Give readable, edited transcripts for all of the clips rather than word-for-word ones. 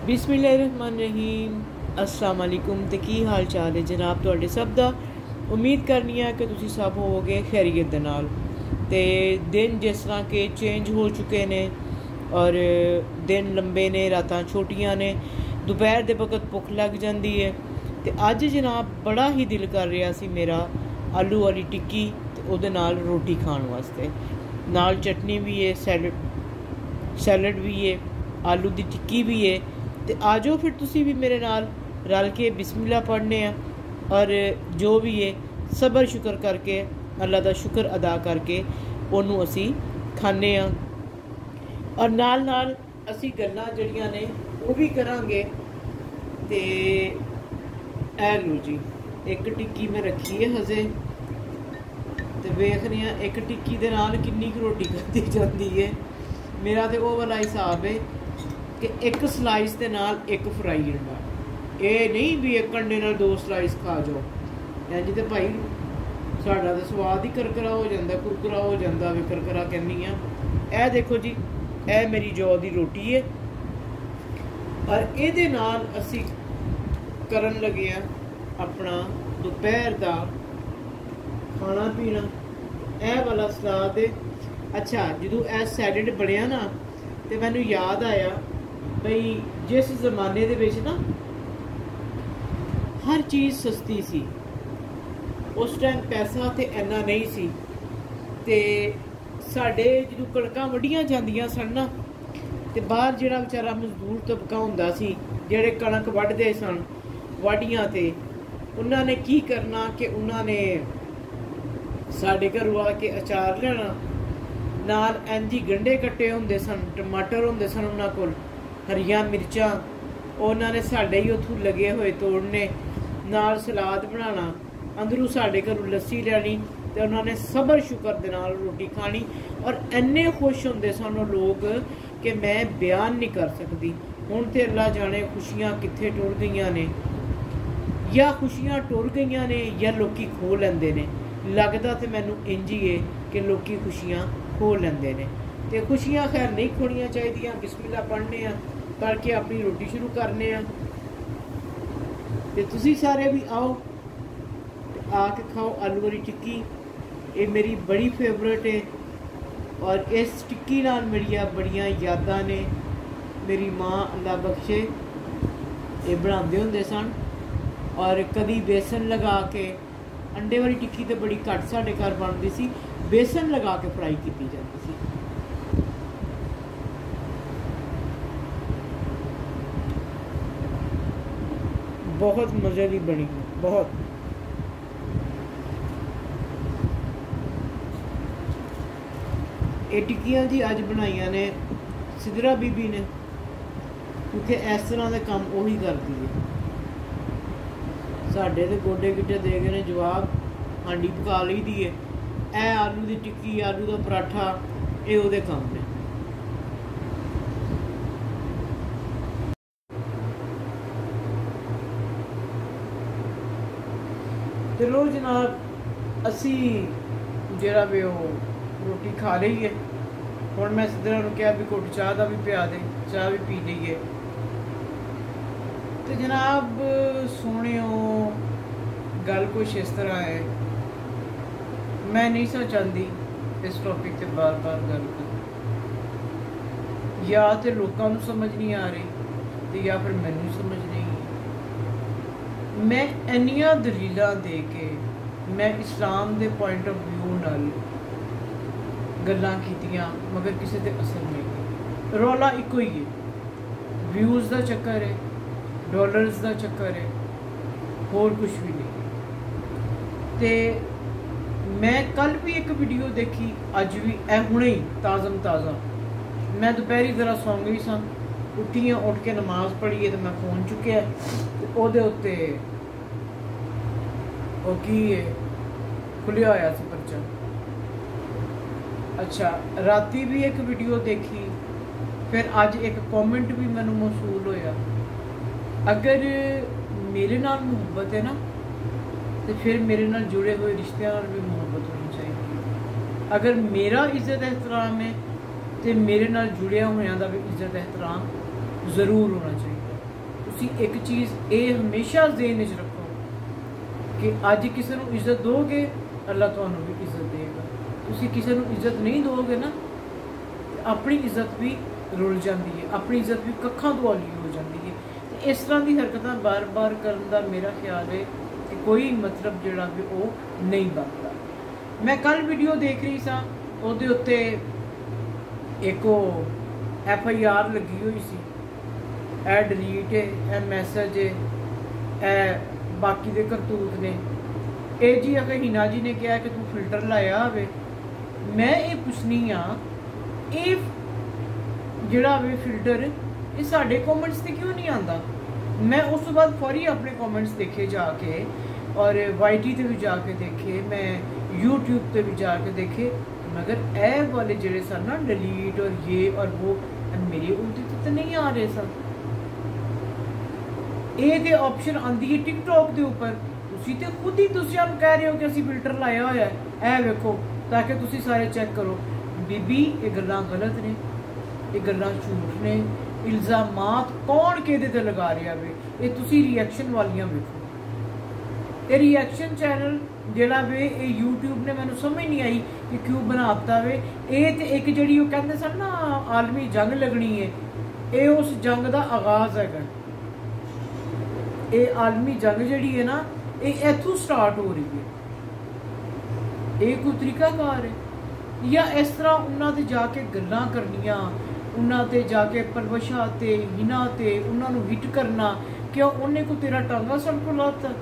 बिस्मिल्लाहिर्रहमानिर्रहीम अस्सलाम वालेकुम। ते की हाल चाल है जनाब तुहाडे सब दा। उम्मीद करनी है कि तुसी सब होवोगे खैरियत दे नाल। ते दिन जिस तरह के चेंज हो चुके ने और दिन लंबे ने, रातां छोटियां ने, दोपहर दे वक्त भुख लग जाती है। ते अज जनाब बड़ा ही दिल कर रहा सी मेरा आलू वाली टिक्की ते उहदे नाल रोटी खाण वास्ते। नाल चटनी भी है, सैलड भी है, आलू दी टिक्की भी है। तो आ जाओ फिर तुसी भी मेरे नाल रल के बिस्मिल्ला पढ़ने और जो भी है सबर शुक्र करके अल्लाह का शुक्र अदा करके उन्होंने असी खाने और नाल नाल असी गल्लां जड़ियां ने वो भी करांगे। ते ऐ लो जी एक टिक्की मैं रखी है हजे, तो वेख रहे हैं एक टिक्की दे नाल किन्नी रोटी खाधी जाती है। मेरा तो वो वाला हिसाब है कि एक स्लाइस के नाल एक फ्राई अंडा, ये नहीं भी एक अंडे नाल दो स्लाइस खा जाओ। इंज तो भाई साडा तो स्वाद ही करकरा हो जाता, कुरकुरा हो जाता वे करकरा कहनी हाँ। ए देखो जी ए मेरी जौ की रोटी है और ये नाल असी करन लगे हैं अपना दोपहर का खाना पीना। ए वाला सलाद है। अच्छा जो ए सैलड बनया ना तो मैनू याद आया बई जिस जमाने दे विच ना हर चीज़ सस्ती सी, उस टाइम पैसा तो इन्ना नहीं सी। ते साडे जो कणकां वड्डियां जांदियां सन ना ते बाहर जिहड़ा बेचारा मजदूर तबका हुंदा सी, जिहड़े कणक वड्डदे सन वाढियां ते उन्हां ने की करना कि उन्हां ने साडे घरों आके अचार लेना, नाल इंज ही गंढे कट्टे हुंदे सन, टमाटर हुंदे सन उन्हां कोल, हरियां मिर्चां उन्होंने साढ़े ही उथों लगे हुए तोड़ने, नाल सलाद बनाना, अंदरों साढ़े घरों लस्सी लैनी तो उन्होंने सबर शुक्र दे नाल रोटी खानी। और इन्ने खुश होंदे सन लोग कि मैं बयान नहीं कर सकती। हुण ते अल्लाह जाने खुशियां कित्थे टुर गईयां ने, या खुशियां टुर गईयां ने या लोकी खो लैंदे ने। लगदा तो मैनू इंज ही है कि लोकी खुशियां खो लैंदे ने। तो खुशियां खैर नहीं खोनियां चाहिए। बिस्मिल्लाह पढ़ने पढ़ के अपनी रोटी शुरू करने ते तुसी सारे भी आओ आके खाओ आलू वाली टिक्की। ये मेरी बड़ी फेवरेट है और इस टिक्की नाल मेरिया बड़ियां यादां ने। मेरी माँ अल्लाह बख्शे ये बनाते होंदे सन और कभी बेसन लगा के, अंडे वाली टिक्की तो बड़ी घट साडे घर बनती सी, बेसन लगा के फ्राई की जाती सी। बहुत मजे की बनी, बहुत। ये टिक्कियां जी अज बनाइया ने सिदरा बीबी ने, क्योंकि इस तरह के काम उही करती है। साढ़े तो गोडे गिड्डे दे गए ने जवाब, हांडी पका ली दी है। ए आलू की टिक्की, आलू का पराठा, ये उहदे काम ने। चलो जनाब असी जरा भी वो रोटी खा ली है। हुण मैं सिद्धरा नूं कहा भी घुट चाह का भी पिया दे, चाह भी पी लीए। तो जनाब सोहणिओ गल कुछ इस तरह है, मैं नहीं सा चाहती इस टॉपिक से बार बार गल कर, या तो लोगों को समझ नहीं आ रही तो या फिर मैनू समझ नहीं। मैं इन्नियां दलीलां दे के मैं इस्लाम के पॉइंट ऑफ व्यू नाल गल्लां कीतियां मगर किसी ते असर नहीं। रौला इको ही है, व्यूज़ का चक्कर है, डॉलर्स का चक्कर है, होर कुछ भी नहीं। तो मैं कल भी एक वीडियो देखी, अज भी हुणे ही ताज़म ताज़ा। मैं दोपहरी जरा सौ गई सन, उठी हाँ, उठ के नमाज पढ़ी है तो मैं फोन चुकिया तो उहदे उत्ते वो की खुलिया होया सी परचा। अच्छा राती भी एक वीडियो देखी, फिर अज एक कॉमेंट भी मैनू मौसूल होया। अगर मेरे नाल मुहब्बत है ना तो फिर मेरे नाल जुड़े हुए रिश्तियां नाल भी मुहब्बत होनी चाहिए। अगर मेरा इज्जत एहतराम है तो मेरे नाल जुड़िया होया दा भी इज्जत एहतराम ज़रूर होना चाहिए। ਤੁਸੀਂ ਇੱਕ ਚੀਜ਼ ਇਹ ਹਮੇਸ਼ਾ ਜ਼ਹਨ ਵਿੱਚ ਰੱਖੋ ਕਿ ਅੱਜ ਕਿਸੇ ਨੂੰ ਇੱਜ਼ਤ ਦੋਗੇ, ਅੱਲਾਹ ਤੁਹਾਨੂੰ ਵੀ ਇੱਜ਼ਤ ਦੇਗਾ। ਤੁਸੀਂ ਕਿਸੇ ਨੂੰ ਇੱਜ਼ਤ ਨਹੀਂ ਦੋਗੇ ਨਾ, ਆਪਣੀ ਇੱਜ਼ਤ ਵੀ ਰੁਲ ਜਾਂਦੀ ਹੈ, ਆਪਣੀ ਇੱਜ਼ਤ ਵੀ ਕੱਖਾਂ ਤੋਂ ਹੌਲੀ ਹੋ ਜਾਂਦੀ ਹੈ। ਤੇ ਇਸ ਤਰ੍ਹਾਂ ਦੀ ਹਰਕਤਾਂ ਬਾਰ-ਬਾਰ ਕਰਨ ਦਾ ਮੇਰਾ ਖਿਆਲ ਹੈ ਕਿ ਕੋਈ ਮਤਲਬ ਜਿਹੜਾ ਵੀ ਉਹ ਨਹੀਂ ਬਣਦਾ। ਮੈਂ ਕੱਲ ਵੀਡੀਓ ਦੇਖ ਰਹੀ ਸਾਂ, ਉਹਦੇ ਉੱਤੇ ਇੱਕ ਉਹ FIR ਲੱਗੀ ਹੋਈ ਸੀ, ਇਹ ਡਿਲੀਟ ਹੈ, ਇਹ ਮੈਸੇਜ ਹੈ, ਇਹ ਬਾਕੀ ਦੇ ਕਰਤੂਤ ਨੇ। ਇਹ ਜੀ ਅਗਰ ਹੀਨਾ ਜੀ ਨੇ ਕਿਹਾ ਕਿ ਤੂੰ ਫਿਲਟਰ ਲਾਇਆ ਹੋਵੇ, ਮੈਂ ਇਹ ਪੁੱਛਣੀ ਆ ਇਹ ਜਿਹੜਾ ਵੇ ਫਿਲਟਰ ਇਹ ਸਾਡੇ ਕਮੈਂਟਸ ਤੇ ਕਿਉਂ ਨਹੀਂ ਆਉਂਦਾ? ਮੈਂ ਉਸ ਤੋਂ ਬਾਅਦ ਫੌਰੀ ਆਪਣੇ ਕਮੈਂਟਸ ਦੇਖੇ ਜਾ ਕੇ, ਔਰ YT ਤੇ ਵੀ ਜਾ ਕੇ ਦੇਖੇ, ਮੈਂ YouTube ਤੇ ਵੀ ਜਾ ਕੇ ਦੇਖੇ, मगर ਇਹ वाले ਜਿਹੜੇ ਸਨ ਨਾ डिलीट और ये और वो मेरे उनते तो नहीं आ रहे सन। ਇਹ ਤੇ ਆਪਸ਼ਨ ਆਂਦੀ ਹੈ TikTok ਦੇ ਉੱਪਰ, ਤੁਸੀਂ ਤੇ ਖੁਦ ਹੀ ਤੁਸੀਂ ਆਪ ਕਹਿ ਰਹੇ ਹੋ ਕਿ ਅਸੀਂ ਫਿਲਟਰ ਲਾਇਆ ਹੋਇਆ ਹੈ, ਇਹ ਵੇਖੋ ਤਾਂ ਕਿ ਤੁਸੀਂ ਸਾਰੇ ਚੈੱਕ ਕਰੋ। ਬੀਬੀ ਇਹ ਗੱਲਾਂ ਗਲਤ ਨੇ, ਇਹ ਗੱਲਾਂ ਝੂਠ ਨੇ, ਇਲਜ਼ਾਮਾਤ ਕੌਣ ਕਿਹਦੇ ਤੇ ਲਗਾ ਰਿਹਾ ਵੇ, ਇਹ ਤੁਸੀਂ ਰਿਐਕਸ਼ਨ ਵਾਲੀਆਂ ਵੇਖੋ। ਇਹ ਰਿਐਕਸ਼ਨ ਚੈਨਲ ਜਿਹੜਾ ਵੇ ਇਹ YouTube ਨੇ ਮੈਨੂੰ ਸਮਝ ਨਹੀਂ ਆਈ ਕਿ ਕਿਉਂ ਬਣਾਤਾ ਵੇ। ਇਹ ਤੇ ਇੱਕ ਜਿਹੜੀ ਉਹ ਕਹਿੰਦੇ ਸਨ ਨਾ ਆਲਮੀ ਜੰਗ ਲੱਗਣੀ ਹੈ, ਇਹ ਉਸ ਜੰਗ ਦਾ ਆਗਾਜ਼ ਹੈਗਾ। ਇਹ ਆਲਮੀ ਜੰਗ ਜਿਹੜੀ ਹੈ ਨਾ ਇਹ ਇੱਥੋਂ ਸਟਾਰਟ ਹੋ ਰਹੀ ਹੈ। ਇਹ ਕੋਈ ਤਰੀਕਾਕਾਰ ਹੈ ਜਾਂ ਇਸ ਤਰ੍ਹਾਂ ਉਹਨਾਂ ਤੇ ਜਾ ਕੇ ਗੱਲਾਂ ਕਰਨੀਆਂ, ਉਹਨਾਂ ਤੇ ਜਾ ਕੇ ਪਰਵਸ਼ਾ ਤੇ ਹਿਨਾ ਤੇ ਉਹਨਾਂ ਨੂੰ ਹਿੱਟ ਕਰਨਾ, ਕਿਉਂ ਉਹਨੇ ਕੋ ਤੇਰਾ ਟਾਂਗਾ ਸੜ ਕੋ ਲਾਤਾ।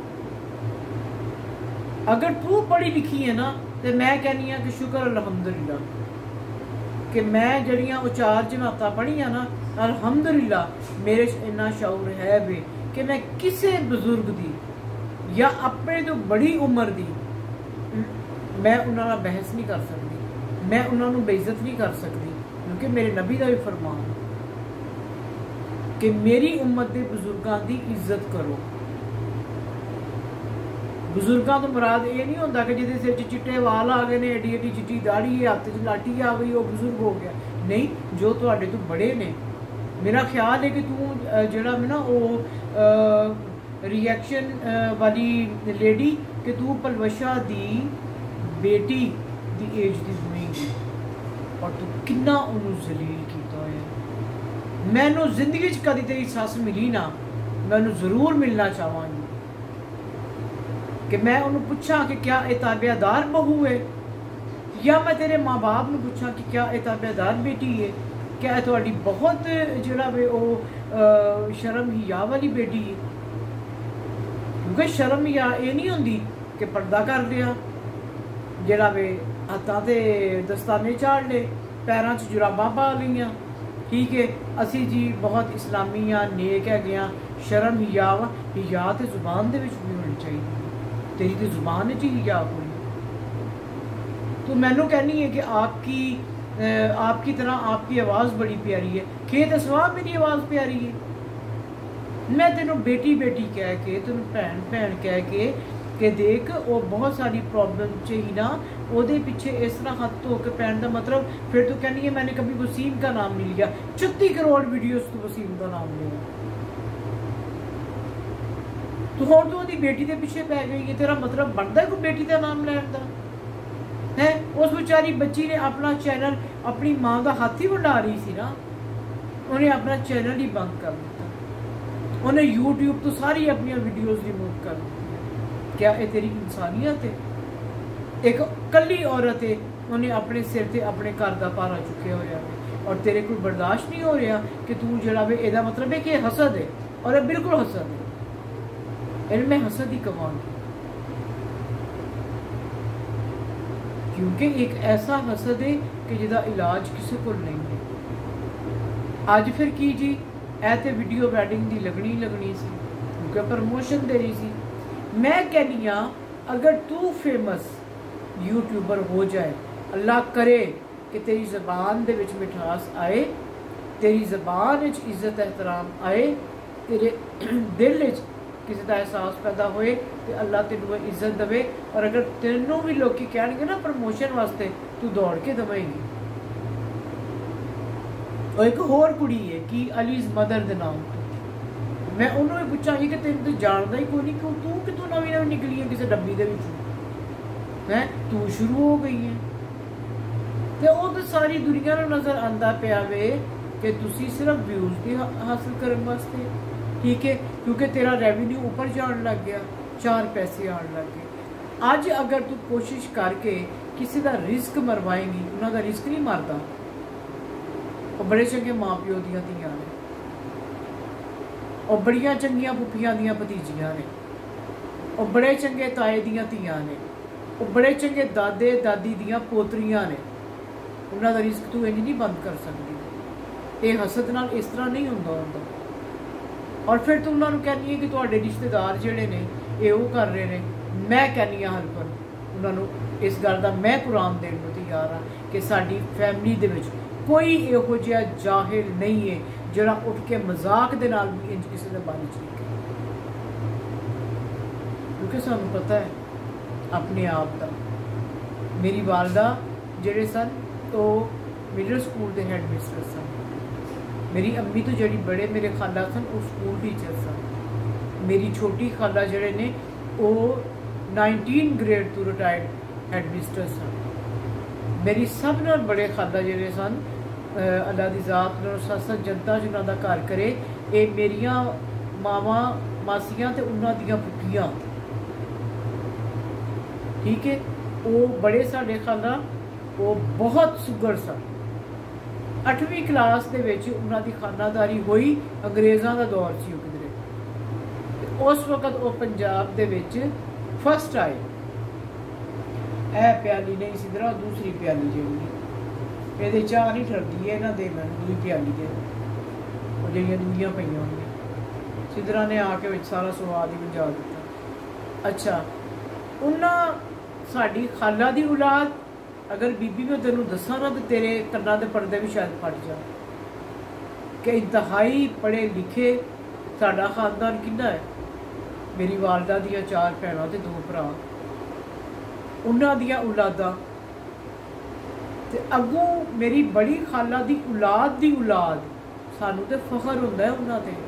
अगर तू पढ़ी लिखी है ना तो मैं कहनी हाँ कि शुक्र अलहमदुलिल्ला कि मैं जड़ियाँ वो 4 जमात पढ़िया ना, अलहमदुलिल्ला मेरे इन्ना शऊर है वे कि मैं किसी बजुर्ग दी या अपने तो बड़ी उम्र दी मैं उन्होंने बहस नहीं कर सकती, मैं उन्होंने बेइज्जत नहीं कर सकती, क्योंकि मेरे नबी का भी फरमान कि मेरी उम्मत के बजुर्गों की इज्जत करो। बजुर्गों तो मुराद ये नहीं होता कि जिहदे सिर चिट्टे वाल आ गए ने, एडी एडी चिट्टी दाढ़ी है, हत्थ च लाठी आ गई, वो बजुर्ग हो गया। नहीं, जो तुहाडे तो बड़े ने, मेरा ख्याल है कि तू जिहड़ा ना वो रिएक्शन वाली लेडी कि तू पलवशा दी बेटी दी एज दी होएगी और तू किन्ना उन्होंने जलील किया होया। मैनू जिंदगी च कदी तेरी सस मिली ना, मैं उन्होंने जरूर मिलना चाहवांगी कि मैं उन्होंने पूछा कि क्या ये ताबेदार बहू है, या मैं तेरे माँ बाप ने पूछा कि क्या ये ताबेदार बेटी है, क्या ये थोड़ी बहुत जरा वे वो शर्म हिया वाली बेटी है। क्योंकि शर्म हिया ये नहीं होंगी कि पर्दा कर लिया, जरा वे हत्थां ते दस्ताने चाड़ ले, पैरों च जुराबां पा लियां, ठीक है असी जी बहुत इस्लामी हाँ, नेक है गया। शर्म हिया वा, हिया तो जुबान दे विच भी होनी चाहिए, तेरी तो जुबान च ही हिया कोई। तो मैनू कहनी है कि आपकी तरह आपकी आवाज़ बड़ी प्यारी है, खेत सवा मेरी आवाज़ प्यारी है। मैं तेनों बेटी बेटी कह के, तेनों भैन भैन कह के देख वो बहुत सारी प्रॉब्लम च ही ना, ਉਹਦੇ ਪਿੱਛੇ इस तरह हाथ धो के पैन का मतलब फिर तो कहनी है मैंने कभी वसीम का नाम नहीं लिया। 36 करोड़ वीडियोस तो वसीम का नाम लिया, तो होर तो ਉਹਦੀ बेटी के पिछे पै गई है। तेरा मतलब बनता है कोई बेटी का नाम लैन का है? उस बेचारी बच्ची ने अपना चैनल अपनी माँ का हाथ ही वंडा रही सी ना, उन्हें अपना चैनल ही बंद कर दिता, उन्हें YouTube तो सारी अपनी वीडियोस रिमूव कर दी। क्या ये तेरी इंसानियत है? एक कली औरत है, उन्हें अपने सिर से अपने घर का भारा चुके होया और तेरे को बर्दाश्त नहीं हो रहा कि तू जरा वे एदा मतलब है कि हसद है, और ये बिल्कुल हसद है। इनमें हसद ही कमांगी, क्योंकि एक ऐसा हसद है कि जिसका इलाज किसी को नहीं है। अज फिर की जी ऐ ते वीडियो वैडिंग की लगनी सी, क्योंकि प्रमोशन दे रही सी। मैं कहनी हाँ अगर तू फेमस यूट्यूबर हो जाए, अल्लाह करे कि तेरी ज़बान दे विच मिठास आए, तेरी ज़बान विच इज्जत एहतराम आए, तेरे दिल विच किसी का एहसास पैदा होए तो अल्लाह तेनू इज्जत दवे। और अगर तेनों भी लोग कहणगे ना प्रमोशन वास्ते, तू दौड़ के दवेगी। और एक होर कुड़ी है कि अलीज मदर दे नाम तो मैं उन्होंने पूछांगी कि तेन तो जानता ही कोई नहीं कि तू कितों नवी नवी निकली है किसी डब्बी दे विचों है, तू शुरू हो गई है। तो वो तो सारी दुनिया को नज़र आंदा पिया वे कि तुसी सिर्फ व्यूज़ भी हासिल करने वास्ते, ठीक है, क्योंकि तेरा रेवेन्यू ऊपर जान लग गया, 4 पैसे आने लग गए। अज अगर तू कोशिश करके किसी का रिस्क मरवाएंगी, उन्होंने रिस्क नहीं मारता। और बड़े चंगे माँ प्यो दियां धीआं ने, और बड़ियां चंगियां पुफियां दियां भतीजियां ने, और बड़े चंगे ताए दियां धीआं ने, और बड़े चंगे दादे दादी दियां पोतरियां ने। उन्होंने रिस्क तू इंज नहीं बंद कर सकती। ये हसद नाल इस तरह नहीं होंदा। और फिर तू उन्होंने कहनी है कि तुहाडे रिश्तेदार जिहड़े ने ये वो कर रहे हैं, मैं कहनी हाँ हेल्पर उन्होंने इस गल का मैं कुरान देने को तैयार हाँ कि साडी फैमिली दे विच कोई इहो जिहा जाहिल नहीं है जिहड़ा उठ के मजाक दे नाल भी इंज किसी के बारे च लिखे, क्योंकि सानू पता है अपने आप का। मेरी वालदा जिहड़े सन तो मिडल स्कूल के हैड मिस्टर सन, मेरी अम्मी तो जड़ी बड़े मेरे खाला सन वो स्कूल टीचर सन, मेरी छोटी खाला जड़े ने वो 19 ग्रेड तो रिटायर्ड हैड मिस्टर सन, मेरी सब नाल बड़े खाला जड़े सन अल्लाह दी जात सत जनता जिन्हों का घर करे, ये मेरिया मावा मासियां ते उन्हां दियां पुफियां, ठीक है। वो बड़े साडे खाला वो बहुत सुगर सन। 8वीं क्लास के उन्हों की खानादारी हुई, अंग्रेज़ों का दौर से किधरे, उस वक्त वो पंजाब के फस्ट आए। यह प्याली नहीं सिद्धरा, दूसरी प्याली जी ये चाह नहीं ठरती है, इन्हों दे मैं दूसरी प्याली के जी दूजिया पे हुई सिद्धरा ने आके सारा स्वाद ही बुझा दिता। अच्छा, उन्हें साड़ी खाला की औलाद अगर बीबी मैं तेन दसा ना तो तेरे कन्ना के पर्दे भी शायद फट जा कि इंतहाई पढ़े लिखे साडा खानदान किन्ना है। मेरी वालदा दियां 4 भैणां ते 2 भरा, उन्हां दियां औलादां ते अगों मेरी बड़ी खाला दी औलाद सानू ते फखर हुंदा है उन्हां ते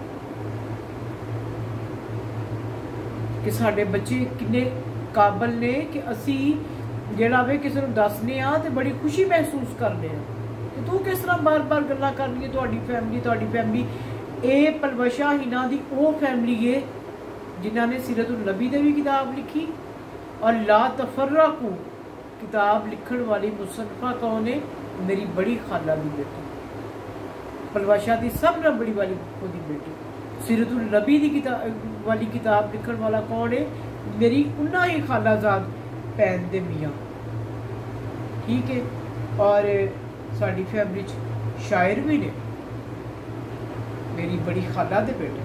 कि साडे बच्चे किन्ने काबल ने कि असी जेड़ा वे किसी को दसने तो बड़ी खुशी महसूस करने कि तू किस तरह बार बार गल्लां करनी है। तुहाडी फैमिली ये पलवशा हिना दी वो फैमिली है जिन्हों ने सीरतुल नबी दे भी किताब लिखी और ला तफर्रकू किताब लिखण वाली मुसन्नफा कौन है? मेरी बड़ी खाला की बेटी, पलवशा की सब न बड़ी वाली खुदी बेटी। सीरतुल नबी की किताब वाली किताब लिखण वाला कौन है? मेरी उन्ना ही खालाजाद भैन दे मियाँ, ठीक है। और साड़ी फैमिली शायर भी ने, मेरी बड़ी खाला दे बेटे।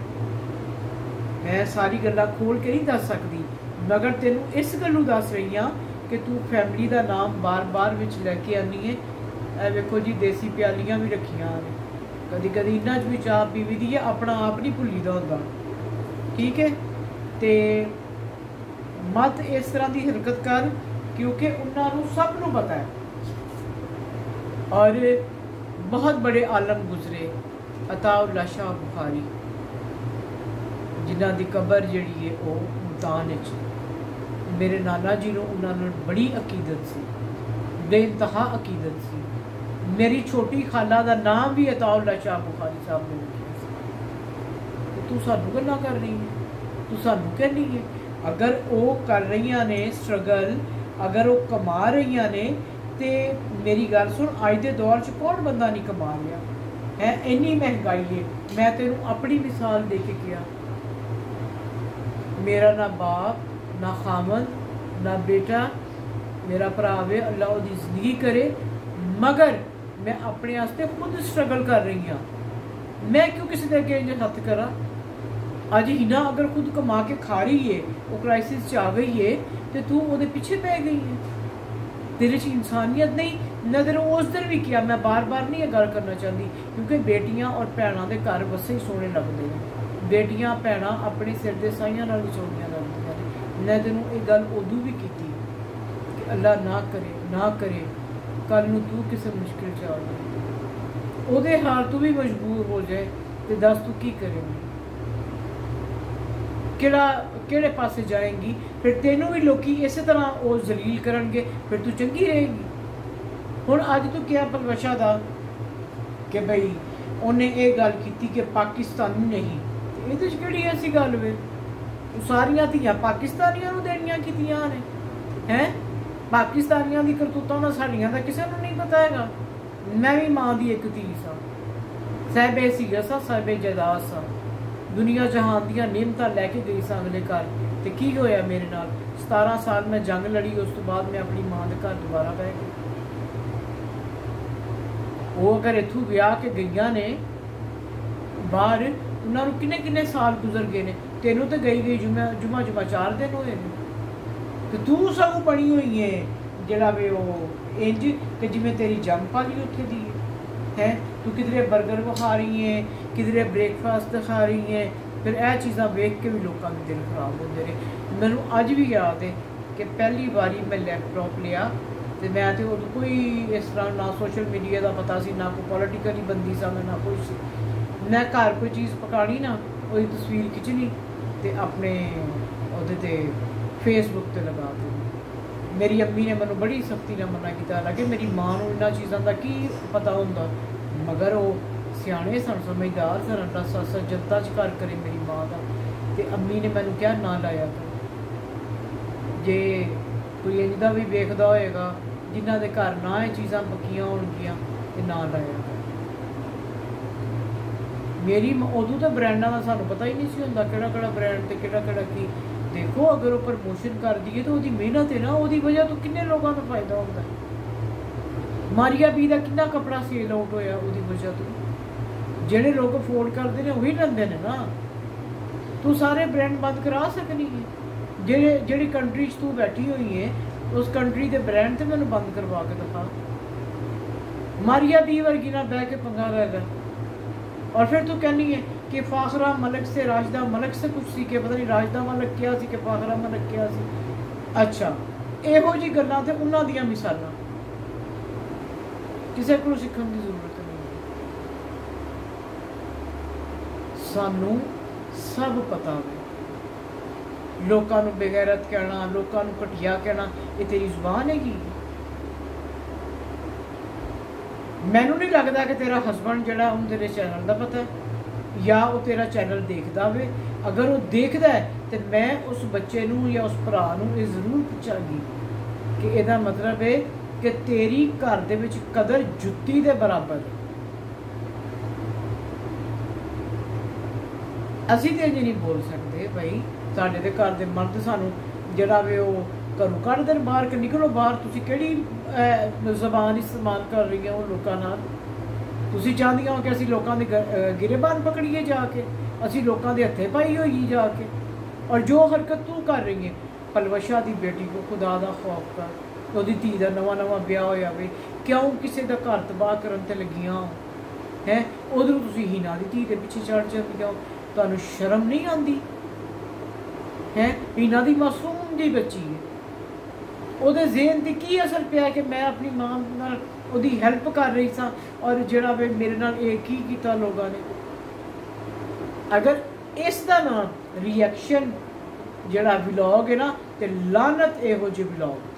मैं सारी गल्लां खोल के नहीं दस सकती, मगर तेनू इस गल्लों दस रही हाँ कि तू फैमिली का नाम बार बार विच लैके आनी है। वेखो जी देसी प्यालियां भी रखियां ने, कदी कदी इन्हां च भी चाह पीवी दी है, अपना आप नहीं भुल्ली दा हुंदा, ठीक है। ते मत इस तरह की हरकत कर क्योंकि उन्होंने सब नूं पता है। और बहुत बड़े आलम गुजरे, अताउल्ला शाह बुखारी जिन्हां दी कबर जिहड़ी है वो मुल्तान विच, मेरे नाना जी नूं उन्होंने बड़ी अकीदत सी, बेइंतहा अकीदत सी। मेरी छोटी खाला का नाम भी अताउल्ला शाह बुखारी साहब ने रखा सी। तू सानू गल्लां कर रही है, तू सानू कहनी है। अगर वो कर रही ने स्ट्रगल, अगर वो कमा रही ने तो मेरी गल सुन, अज के दौर च कौन बंदा नहीं कमा रहा है? इन्नी महंगाई है। मैं तेनू अपनी मिसाल दे के किया, मेरा ना बाप ना खामन ना बेटा, मेरा भरा वे अल्लाह उसकी जिंदगी करे, मगर मैं अपने आस्ते खुद स्ट्रगल कर रही हाँ। मैं क्यों किसी के अगे हथ करा? अज हिना अगर खुद कमा के खा रही है, वो क्राइसिस च आ गई है तो तू वो पीछे पै गई है। तेरे च इंसानियत नहीं। नजर उस दिन भी किया, मैं बार बार नहीं गल करना चाहती क्योंकि बेटियां और भैनों के घर वैसे ही सोहने लगते हैं। बेटियां भैन अपने सिर के साइयां नाल सोहनियां लगदियां ने। मैं तेनों ये गल उदों भी की कि अल्लाह ना करे कल नूं तू किसी मुश्किल च आ जाए, उहदे हाल तू भी मजबूर हो जाए तो दस तू की करेगी? ਕਿਹੜੇ ਪਾਸੇ ਜਾਏਗੀ, ਫਿਰ ਤੈਨੂੰ ਵੀ ਲੋਕੀ ਇਸੇ ਤਰ੍ਹਾਂ ਉਹ ਜ਼ਲੀਲ ਕਰਨਗੇ, ਫਿਰ ਤੂੰ ਚੰਗੀ ਰਹੇਗੀ। ਹੁਣ ਅੱਜ ਤੂੰ ਕਿਹਾ ਪਲਵਸ਼ਾ ਦਾ ਕਿ ਬਈ ਉਹਨੇ ਇਹ ਗੱਲ ਕੀਤੀ ਕਿ ਪਾਕਿਸਤਾਨੀ ਨਹੀਂ, ਇਹਦੇ 'ਚ ਕਿਹੜੀ ਐਸੀ ਗੱਲ ਵੇ? ਸਾਰੀਆਂ ਧੀਆਂ ਪਾਕਿਸਤਾਨੀਆਂ ਨੂੰ ਦੇਣੀਆਂ ਕੀਤੀਆਂ ਨੇ ਹੈ? ਪਾਕਿਸਤਾਨੀਆਂ ਦੀ ਕਰਤੂਤਾਂ ਦਾ ਸਾਡੀਆਂ ਦਾ ਕਿਸੇ ਨੂੰ ਨਹੀਂ ਪਤਾ ਹੈਗਾ। ਮੈਂ ਵੀ ਮਾਂ ਦੀ ਇੱਕ ਧੀ ਸਾਂ, ਸਾਹਿਬੇ ਸੀਗਾ ਸਾਂ, ਸਾਹਿਬੇ ਜਾਇਦਾਦ ਸਾਂ, ਦੁਨੀਆ ਜਹਾਨ ਦੀਆਂ ਨਿਯਮਤਾਂ ਲੈ ਕੇ ਗਈ ਸਾਂ ਅਗਲੇ ਘਰ। ਤੇ ਕੀ ਹੋਇਆ ਮੇਰੇ ਨਾਲ? 17 ਸਾਲ ਮੈਂ ਜੰਗ ਲੜੀ, ਉਸ ਤੋਂ ਬਾਅਦ ਮੈਂ ਆਪਣੀ ਮਾਂ ਦੇ ਘਰ ਦੁਬਾਰਾ ਬਹਿ ਗਈ। ਉਹ ਅਗਰ ਇੱਥੋਂ ਵਿਆਹ ਕੇ ਗਈਆਂ ਨੇ ਬਾਹਰ, ਉਹਨਾਂ ਨੂੰ ਕਿੰਨੇ ਸਾਲ ਗੁਜ਼ਰ ਗਏ ਨੇ। ਤੈਨੂੰ ਤਾਂ ਗਈ ਜੁਮਾ 4 ਦਿਨ ਹੋਏ ਨੇ, ਤੇ ਤੂੰ ਸਗੋਂ ਬਣੀ ਹੋਈ ਹੈ ਜਿਹੜਾ ਵੇ ਉਹ ਇੰਜ ਕਿ ਜਿਵੇਂ ਤੇਰੀ ਜੰਮ ਪਾਲੀ ਉੱਥੇ ਦੀ ਹੈ। ਤੂੰ ਕਿਧਰੇ ਬਰਗਰ ਖਾ ਰਹੀ ਹੈ, ਕਿਧਰੇ ਬ੍ਰੇਕਫਾਸਟ ਖਾ ਰਹੀ ਹੈ। ਫਿਰ ਇਹ ਚੀਜ਼ਾਂ ਵੇਖ ਕੇ ਵੀ ਲੋਕਾਂ ਦੇ ਦਿਲ ਖਰਾਬ ਹੁੰਦੇ ਨੇ। ਮੈਨੂੰ ਅੱਜ ਵੀ ਯਾਦ ਹੈ ਕਿ ਪਹਿਲੀ ਵਾਰੀ ਮੈਂ ਲੈਪਟਾਪ ਲਿਆ ਤੇ ਮੈਂ ਤੇ ਉਦੋਂ ਕੋਈ ਇਸ ਤਰ੍ਹਾਂ ਨਾ ਸੋਸ਼ਲ ਮੀਡੀਆ ਦਾ ਪਤਾ ਸੀ, ਨਾ ਕੋਈ ਪੋਲੀਟੀਕਲੀ ਬੰਦੀ ਸਾਂ, ਨਾ ਕੋਈ ਸੀ। ਮੈਂ ਘਰ ਕੋਈ ਚੀਜ਼ ਪਕਾਣੀ ਨਾ, ਉਹਦੀ ਤਸਵੀਰ ਖਿੱਚਣੀ ਤੇ ਆਪਣੇ ਉਹਦੇ ਤੇ ਫੇਸਬੁੱਕ ਤੇ ਲਗਾ ਦਿੱਤੀ। ਮੇਰੀ ਅੰਮੀ ਨੇ ਮੈਨੂੰ ਬੜੀ ਸਖਤੀ ਨਾਲ ਮਨਾ ਕੀਤਾ, ਹਾਲਾਂਕਿ ਮੇਰੀ ਮਾਂ ਨੂੰ ਇਹਨਾਂ ਚੀਜ਼ਾਂ ਦਾ ਕੀ ਪਤਾ ਹੁੰਦਾ, ਮਗਰ ਉਹ ਸਿਆਣੇ ਸਨ, ਸਮਝਦਾਰ ਸਨ, ਅੱਡਾ ਸੱਸ ਜਨਤਾ 'ਚ ਘਰ ਕਰੇ ਮੇਰੀ ਮਾਂ ਦਾ। ਤੇ ਅੰਮੀ ਨੇ ਮੈਨੂੰ ਕਿਹਾ ਨਾ ਲਾਇਆ ਕਰ, ਜੇ ਕੋਈ ਇੰਜ ਦਾ ਵੀ ਵੇਖਦਾ ਹੋਏਗਾ ਜਿਨ੍ਹਾਂ ਦੇ ਘਰ ਨਾ ਇਹ ਚੀਜ਼ਾਂ ਪੱਕੀਆਂ ਹੋਣਗੀਆਂ ਤੇ ਨਾ ਲਾਇਆ ਕਰ। ਮੇਰੀ ਉਦੋਂ ਤਾਂ ਬ੍ਰਾਂਡਾਂ ਦਾ ਸਾਨੂੰ ਪਤਾ ਹੀ ਨਹੀਂ ਸੀ ਹੁੰਦਾ, ਕਿਹੜਾ ਬ੍ਰਾਂਡ ਤੇ ਕਿਹੜਾ ਕੀ। ਦੇਖੋ ਅਗਰ ਉਹ ਪ੍ਰਮੋਸ਼ਨ ਕਰਦੀ ਹੈ ਤਾਂ ਉਹਦੀ ਮਿਹਨਤ ਹੈ ਨਾ, ਉਹਦੀ ਵਜ੍ਹਾ ਤੋਂ ਕਿੰਨੇ ਲੋਕਾਂ ਨੂੰ ਫਾਇਦਾ ਹੁੰਦਾ। ਮਾਰੀਆ ਬੀ ਦਾ ਕਿੰਨਾ ਕੱਪੜਾ ਸੇਲ ਆਊਟ ਹੋਇਆ ਉਹਦੀ ਵਜ੍ਹਾ ਤੋਂ। ਜਿਹੜੇ ਲੋਕ ਅਫੋਰਡ ਕਰਦੇ ਨੇ ਉਹੀ ਲੈਂਦੇ ਨੇ ਨਾ। ਤੂੰ ਸਾਰੇ ਬ੍ਰਾਂਡ ਬੰਦ ਕਰਾ ਸਕਦੀ ਹੈ। ਜਿਹੜੀ ਕੰਟਰੀ 'ਚ ਤੂੰ ਬੈਠੀ ਹੋਈ ਹੈ ਉਸ ਕੰਟਰੀ ਦੇ ਬ੍ਰਾਂਡ ਤੇ ਮੈਨੂੰ ਬੰਦ ਕਰਵਾ ਕੇ ਦਿਖਾ। ਮਾਰੀਆ ਬੀ ਵਰਗੀ ਨਾਲ ਬਹਿ ਕੇ ਪੰਗਾ ਲੈ ਲੈ। और फिर तू कहनी है कि फाखरा मलक से राजदा मलक से कुछ सीखे, पता नहीं राजदा मलक क्या सी कि फाखरा मलक क्या सी। अच्छा ਇਹੋ जी गल्लां ते उन्हां दियां मिसालां किसी को सीखण की जरूरत नहीं। सानू सब पता है, लोकां नू बेगैरत कहना, लोकां नू घटिया कहना, ये तेरी जुबान हैगी। मैनू नहीं लगता कि तेरा हसबैंड जड़ा उन तेरे चैनल का पता है या वो तेरा चैनल देखता वे। अगर वो देखता है तो मैं उस बच्चे नू या उस भरा नू ये जरूर पूछांगी कि ਇਹਦਾ मतलब है कि तेरी घर दे विच कदर जुत्ती दे बराबर है। असीं ते जी नहीं बोल सकते भाई साडे दे घर दे मर्द सानू जड़ा वे वो घरों कढ़ देन बाहर कि निकलो बाहर। तुसीं किहड़ी ਜ਼ਬਾਨ इस्तेमाल कर रही हो लोगों नाल? तुसीं चाहदियां हो कि असीं लोगों दे गिरेबान पकड़िए जाके, असीं लोगों दे हत्थे पाई होई जाके। और जो हरकत तू कर रही है, पलवशा दी बेटी को खुदा दा खौफ कर, ਉਹਦੀ ਧੀ ਦਾ ਨਵਾਂ ਵਿਆਹ ਹੋਇਆ ਵੇ, ਕਿਉਂ ਕਿਸੇ ਦਾ ਘਰ ਤਬਾਹ ਕਰਨ ਤੇ ਲੱਗੀਆਂ ਹੈ? ਉਧਰੋਂ ਤੁਸੀਂ ਹੀਨਾ ਦੀ ਧੀ ਦੇ ਪਿੱਛੇ ਚੜ ਜਾਂਦੀਆਂ ਹੋ। ਤੁਹਾਨੂੰ ਸ਼ਰਮ ਨਹੀਂ ਆਉਂਦੀ ਹੈ? ਹੀਨਾ ਦੀ ਮਾਸੂਮ ਦੀ ਬੱਚੀ ਹੈ, ਉਹਦੇ ਜ਼ੇਨ ਤੇ ਕੀ ਅਸਰ ਪਿਆ ਕਿ ਮੈਂ ਆਪਣੀ ਮਾਂ ਨਾਲ ਉਹਦੀ ਹੈਲਪ ਕਰ ਰਹੀ ਸਾਂ ਔਰ ਜਿਹੜਾ ਵੇ ਮੇਰੇ ਨਾਲ ਇਹ ਕੀ ਕੀਤਾ ਲੋਕਾਂ ਨੇ। ਅਗਰ ਇਸ ਦਾ ਨਾ ਰਿਐਕਸ਼ਨ ਜਿਹੜਾ ਵਲੌਗ ਹੈ ਨਾ, ਤੇ ਲਾਨਤ ਇਹੋ ਜਿਹੇ ਵਲੌਗ ਤੇ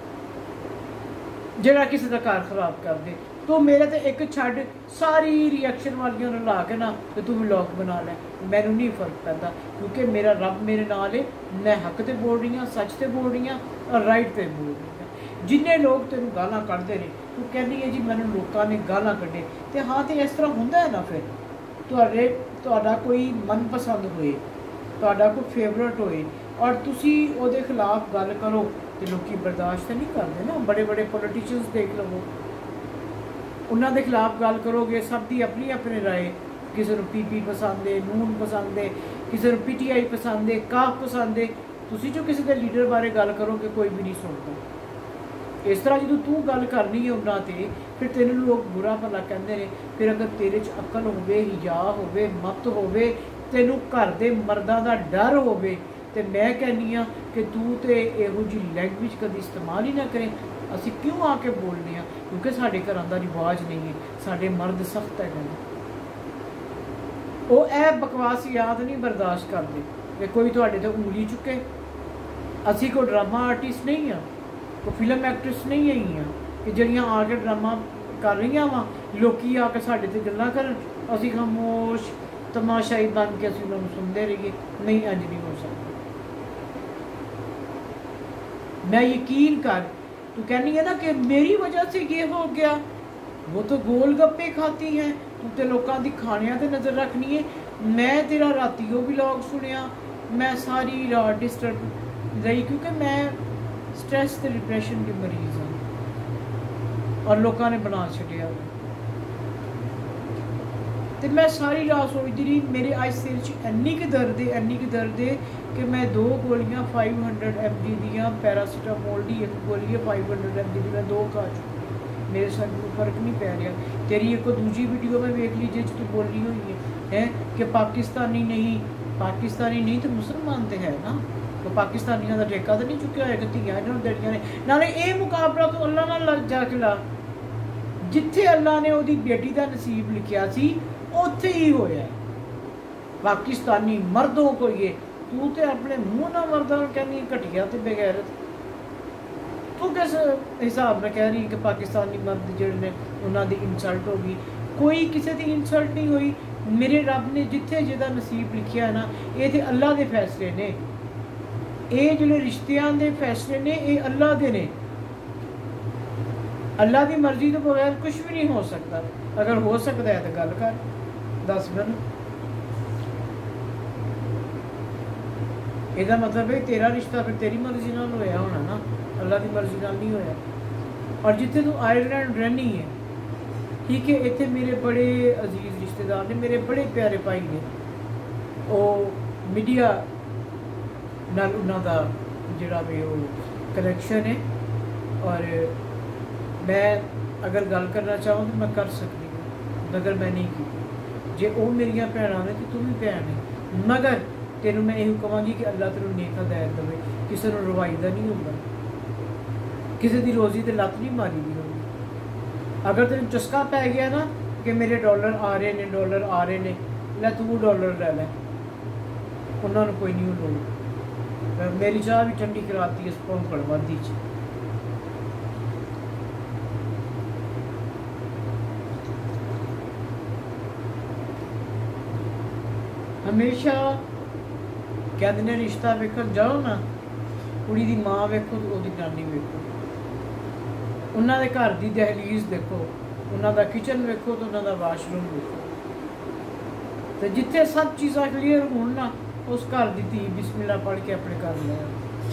ਜਿਹੜਾ ਕਿਸੇ ਦਾ ਘਰ ਖਰਾਬ ਕਰ ਦੇ। ਤੂੰ ਮੇਰੇ ਤੇ ਇੱਕ ਛੱਡ, ਸਾਰੀ ਰਿਐਕਸ਼ਨ ਵਾਲੀਆਂ ਨੂੰ ਲਾ ਕੇ ਨਾ ਤੇ ਤੂੰ ਵਲੌਗ ਬਣਾ ਲੈ, ਮੈਨੂੰ ਨਹੀਂ ਫਰਕ ਪੈਂਦਾ, ਕਿਉਂਕਿ ਮੇਰਾ ਰੱਬ ਮੇਰੇ ਨਾਲ ਹੈ। ਮੈਂ ਹੱਕ ਤੇ ਬੋਲ ਰਹੀ ਹਾਂ, ਸੱਚ ਤੇ ਬੋਲ ਰਹੀ ਹਾਂ ਔਰ ਰਾਈਟ ਤੇ ਬੋਲ ਰਹੀ ਹਾਂ। ਜਿੰਨੇ ਲੋਕ ਤੈਨੂੰ ਗਾਲਾਂ ਕੱਢਦੇ ਨੇ, ਤੂੰ ਕਹਿੰਦੀ ਹੈ ਜੀ ਮੈਨੂੰ ਲੋਕਾਂ ਨੇ ਗਾਲਾਂ ਕੱਢੇ, ਤੇ ਹਾਂ ਤੇ ਇਸ ਤਰ੍ਹਾਂ ਹੁੰਦਾ ਹੈ ਨਾ। ਫਿਰ ਤੁਹਾਡਾ ਕੋਈ ਮਨਪਸੰਦ ਹੋਏ, ਤੁਹਾਡਾ ਕੋਈ ਫੇਵਰਟ ਹੋਏ ਔਰ ਤੁਸੀਂ ਉਹਦੇ ਖਿਲਾਫ ਗੱਲ ਕਰੋ ਤੇ ਲੋਕੀ ਬਰਦਾਸ਼ਤ ਨਹੀਂ ਕਰਦੇ ਨਾ। ਬੜੇ ਪੋਲੀਟੀਸ਼ੀਅਨਸ ਦੇਖ ਲਵੋ, ਉਹਨਾਂ ਦੇ ਖਿਲਾਫ ਗੱਲ ਕਰੋਗੇ, ਸਭ ਦੀ ਆਪਣੀ ਆਪਣੀ ਰਾਏ। ਕਿਸੇ ਨੂੰ ਪੀਪੀ ਪਸੰਦ ਹੈ, ਨੂਨ ਪਸੰਦ ਹੈ, ਕਿਸੇ ਨੂੰ ਪੀਟੀਆਈ ਪਸੰਦ ਹੈ, ਕਾਫ ਪਸੰਦ ਹੈ। ਤੁਸੀਂ ਜੋ ਕਿਸੇ ਦੇ ਲੀਡਰ ਬਾਰੇ ਗੱਲ ਕਰੋਗੇ ਕੋਈ ਵੀ ਨਹੀਂ ਸੁਣਦਾ। ਇਸ ਤਰ੍ਹਾਂ ਜਦੋਂ ਤੂੰ ਗੱਲ ਕਰਨੀ ਹੈ ਉਹਨਾਂ ਤੇ, ਫਿਰ ਤੈਨੂੰ ਲੋਕ ਬੁਰਾ ਭਲਾ ਕਹਿੰਦੇ ਨੇ। ਫਿਰ ਅਗਰ ਤੇਰੇ 'ਚ ਅਕਲ ਹੋਵੇ, ਹਿਜਾ ਹੋਵੇ, ਮਤ ਹੋਵੇ, ਤੈਨੂੰ ਘਰ ਦੇ ਮਰਦਾਂ ਦਾ ਡਰ ਹੋਵੇ, ਤੇ ਮੈਂ ਕਹਿੰਦੀ ਹਾਂ ਕਿ ਤੂੰ ਤੇ ਇਹੋ ਜਿਹੀ ਲੈਂਗੁਏਜ ਕਦੀ ਇਸਤੇਮਾਲ ਹੀ ਨਾ ਕਰੇ। ਅਸੀਂ ਕਿਉਂ ਆ ਕੇ ਬੋਲਦੇ ਹਾਂ? ਕਿਉਂਕਿ ਸਾਡੇ ਘਰਾਂ ਦਾ ਰਿਵਾਜ ਨਹੀਂ ਹੈ, ਸਾਡੇ ਮਰਦ ਸਖਤ ਹੈਗੇ ਨੇ, ਉਹ ਇਹ ਬਕਵਾਸ ਯਾਦ ਨਹੀਂ ਬਰਦਾਸ਼ਤ ਕਰਦੇ। कि कोई तुहाडे ते उंगली चुके। असी कोई ड्रामा आर्टिस्ट नहीं हाँ, कोई फिल्म एक्ट्रेस नहीं है कि जड़ियाँ आके ड्रामा कर रही वा, लोग आके साढ़े ते गल्लां करन, असी खामोश तमाशाई बन के असी उन्होंने सुनते रहिए। नहीं, अंज नहीं हो सकता। मैं यकीन कर, तू कहनी है ना कि मेरी वजह से ये हो गया, वो तो गोल गप्पे खाती है, तू तो लोगों की खाने ते नज़र रखनी है। मैं तेरा रातियों भी व्लॉग सुनिया, मैं सारी रात डिस्टर्ब रही क्योंकि मैं स्ट्रेस ते डिप्रैशन की मरीज हाँ और लोगों ने बना छड़िया। तो मैं सारी रात सोचती रही, मेरे आज सिर च इन्नी कि दर्द है कि मैं 2 गोलियां 500 mg दियाँ पैरासीटामोल की, एक गोली है 500 mg की, मैं 2 खा चुकी, मेरे सर को फर्क नहीं पै रहा। तेरी एक दूजी वीडियो में वेख ली जिस तू बोली हुई है कि पाकिस्तानी नहीं तो मुसलमान तो है ना, तो पाकिस्तानियों का ठेका तो नहीं चुकया होएगा, धियां इन्होंने देनियां ने। नाले ये मुकाबला तो अल्लाह नाल लग जाके ला, जिथे अल्लाह ने उसकी बेटी का नसीब लिखिया सी उत्थे ही होया। पाकिस्तानी मर्दों को ये, तू तो अपने मुँह ना मर्दों कहनी घटिया तो बेगैरत। तू किस हिसाब में कह रही कि पाकिस्तानी मर्द जिहड़े ने उन्होंने इंसल्ट होगी? कोई किसी की इंसल्ट नहीं हुई। मेरे रब ने जिथे जिहदा नसीब लिखिया है ना, ये तो अल्लाह के फैसले ने, ये जिहड़े रिश्तियां दे फैसले ने ये अल्लाह दे ने। अल्लाह की मर्जी तो बगैर कुछ भी नहीं हो सकता। अगर हो सकता है तो गल कर, दस मैनू। ਇਹਦਾ मतलब है तेरा रिश्ता फिर तेरी मर्जी नाल होया होना ना, अल्लाह की मर्जी नाल नहीं होया। और जिथे तू आयरलैंड रहनी है, ठीक है, इतने मेरे बड़े अजीज रिश्तेदार ने, मेरे बड़े प्यारे भाई ने, वो मीडिया नाल उन्हां दा जिहड़ा भी वो कनैक्शन है। और मैं अगर गल करना चाहूँ तो मैं कर सकती हूँ, मगर मैं नहीं की। जे वो मेरिया भैनां ने तो तू भी भैन है, मगर तेनों मैं यही कहांगी कि अल्लाह तेनों नेक हदायत देवे। किसी को रवाई का नहीं होंदा, किसी की रोजी ते लत्त नहीं मारी दी होंदी। अगर तेन चस्का पै गया ना कि मेरे डॉलर आ रहे ने, लै तू डॉलर लै लै, उन्होंने कोई नहीं लोड़। मेरी चाह भी ठंडी कराती इस भौंकड़ वादी च। हमेशा कहते हैं रिश्ता वेखन जाओ ना, कुड़ी की माँ वेखो तो उसकी नानी वेखो, उन्होंने घर की दहलीज देखो, उन्होंने किचन वेखो तो उन्होंने वाशरूम वेखो। तो जिथे सब चीज़ा क्लीयर हो ना, उस घर की धी बिस्मिल्ला पढ़ के अपने घर ले।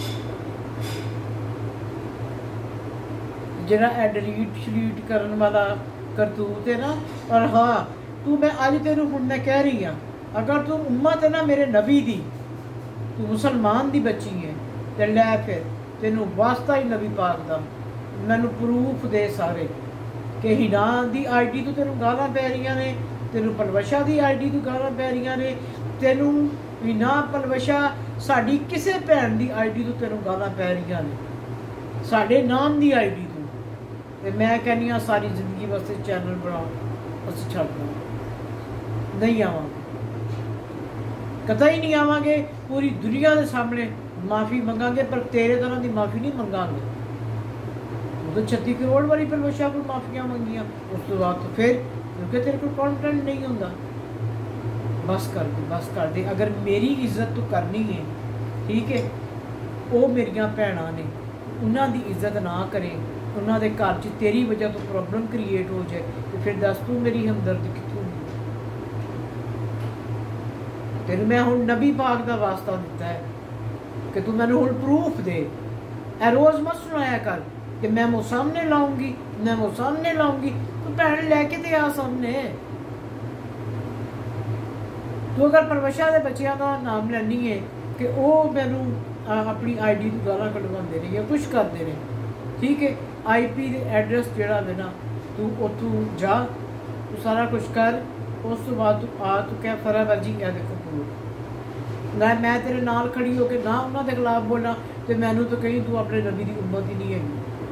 जरा डिलीट शलीट करने वाला करतूत है ना। और हाँ, तू मैं अज तेन हूँ मैं कह रही हाँ, अगर तू उम्मत है ना मेरे नबी दी, तू मुसलमान दी बच्ची है, तो लै फिर तेनू वास्ता ही नबी पाक दा, मैनू प्रूफ दे सारे कि हिना दी आईडी तो तेनू गालां पै रही ने, तेनू पलवशा दी आईडी तो गालां पै रही ने, तेनू हिना पलवशा साडी किसी भैन दी आईडी तो तेनू गालां पै रही ने, साडे नाम दी आईडी तो। ते मैं कहनी हाँ सारी जिंदगी वास्ते चैनल बनाओ, असीं छड्ड नहीं आवांगे, कतई नहीं आवांगे। पूरी दुनिया के सामने माफ़ी मंगांगे, पर तेरे तरह की माफ़ी नहीं मंगांगे। वो तो 36 करोड़ वाली पलवशा को माफिया मंगिया, उस तो बाद तो फिर क्योंकि तेरे को कॉन्फिडेंट नहीं होंदा। बस कर दे। अगर मेरी इज्जत तो करनी है, ठीक है, वो मेरिया भैनां ने, उन्हां दी इज्जत ना करे, उन्हां दे घर च तेरी वजह तो प्रॉब्लम क्रिएट हो जाए, तो फिर दस तू मेरी हमदर्द कित्थों? तेन मैं हुण नबी पाक का वास्ता दिता है कि तू मैनू हुण प्रूफ दे। ए रोज़ मत सुनाया कर कि मैं वो सामने लाऊंगी, तो भैन लैके ते आ सामने। तू अगर परवशा के बच्चों का नाम लैनी है कि वह मैनू अपनी आईडी तो गालां कढवाते रहे या कुछ करते रहे, ठीक है, IP दे एड्रैस जोड़ा है ना, तू उतों जा, तू सारा कुछ कर, उस तो बाद तू आ, तू क्या फराबाजी क्या देखो प्रूफ ना, मैं तेरे नाल खड़ी होकर ना उन्होंने खिलाफ बोला तो मैनू तो कहीं तू अपने नबी की उम्मत ही नहीं है।